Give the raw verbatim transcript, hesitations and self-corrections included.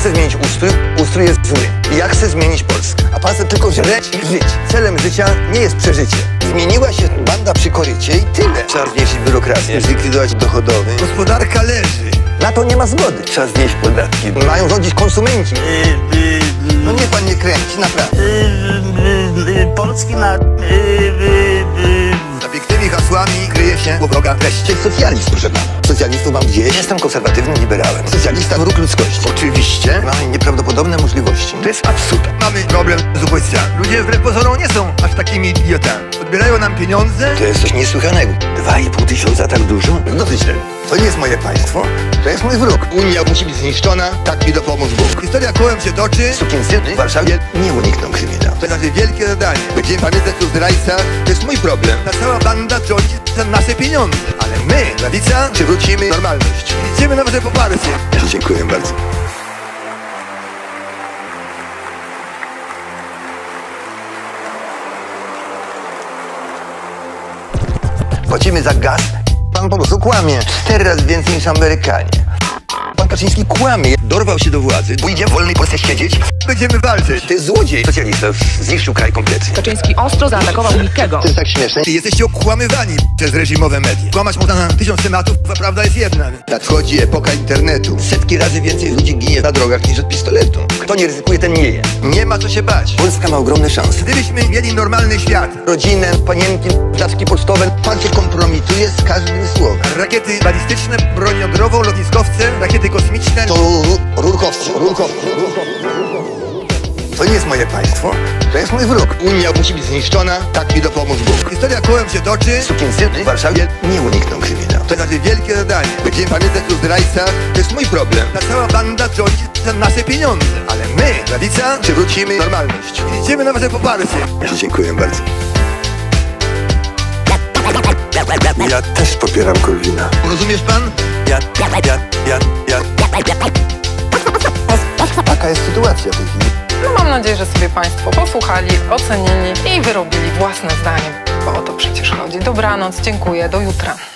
chcę zmienić ustrój, ustrój jest zły. Ja chcę zmienić Polskę. A pan chce tylko żreć i żyć. Celem życia nie jest przeżycie. Zmieniła się banda przy korycie i tyle. Trzeba zmniejszyć biurokrację, zlikwidować dochodowy. Gospodarka leży. Na to nie ma zgody. Trzeba znieść podatki. Mają rządzić konsumenci. No niech pan nie kręci, naprawdę. Polski na... Za pięknymi hasłami kryje się wroga treść. To jest socjalizm, proszę pana. Socjalistów mam gdzieś. Jestem konserwatywnym liberałem. Socjalista wróg ludzkości. Oczywiście mamy nieprawdopodobne możliwości. To jest absurd. Mamy problem z uchodźcami. Ludzie wbrew pozorom nie są aż takimi idiotami. Odbierają nam pieniądze. To jest coś niesłychanego. Dwa i pół tysiąca tak dużo? No dosyć tego. To nie jest moje państwo, to jest mój wróg. Unia musi być zniszczona, tak mi dopomóż Bóg. Historia kołem się toczy. Sukinsyny w Warszawie nie unikną kryminału. To znaczy wielkie zadanie. Będziemy pamiętać o zdrajcach. To jest mój problem. Ta cała banda rządzi za nasze pieniądze. Ale my, prawica, przywrócimy normalność. Idziemy na wasze poparcie. Dziękuję bardzo. Płacimy za gaz. Pan po prostu kłamie. Cztery razy więcej niż Amerykanie. Pan Kaczyński kłamie. Dorwał się do władzy. Pójdzie w wolnej Polsce siedzieć. Będziemy walczyć. To jest złodziej. Socjalista zniszczył kraj kompletnie. Kaczyński ostro zaatakował Mikkego. To jest tak śmieszne. Jesteście okłamywani przez reżimowe media. Kłamać można na tysiąc tematów, a prawda jest jedna. Nadchodzi epoka internetu. Setki razy więcej ludzi ginie na drogach niż od pistoletu. Kto nie ryzykuje, ten nie je. Nie ma co się bać. Polska ma ogromne szanse. Gdybyśmy mieli normalny świat. Rodzinę, panienki, dawki pocztowe. Pan się kompromituje z każdym słowem. Rakiety balistyczne, broń jądrową, lotniskowce, rakiety kosmiczne. To rurkowcy. Rurkowcy. To nie jest moje państwo, to jest mój wróg. Unia musi być zniszczona, tak mi dopomóż Bóg. Historia kołem się toczy. Sukinsyny w Warszawie nie unikną kryminału. To znaczy wielkie zadanie. Będziemy pamiętać o zdrajcach. To jest mój problem. Ta cała banda rządzi za nasze pieniądze. Ale my, prawica, przywrócimy normalność. Idziemy na wasze poparcie. Dziękuję bardzo. Ja też popieram Korwina. Rozumiesz pan? Ja, ja, ja, ja. Taka jest sytuacja w tej chwili. No mam nadzieję, że sobie państwo posłuchali, ocenili i wyrobili własne zdanie, bo o to przecież chodzi. Dobranoc, dziękuję, do jutra.